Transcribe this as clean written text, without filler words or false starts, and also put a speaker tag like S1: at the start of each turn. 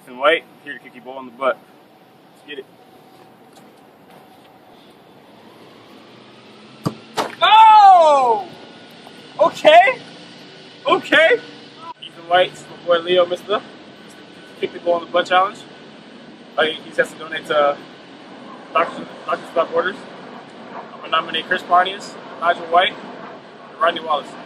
S1: Ethan White, here to kick Ebola in the butt. Let's get it. Oh! Okay. Okay. Ethan White, my boy Leo, Mr. Kick the Ebola in the butt challenge. He has to donate to Doctors Without Borders. I'm going to nominate Chris Pontius, Nigel White, and Rodney Wallace.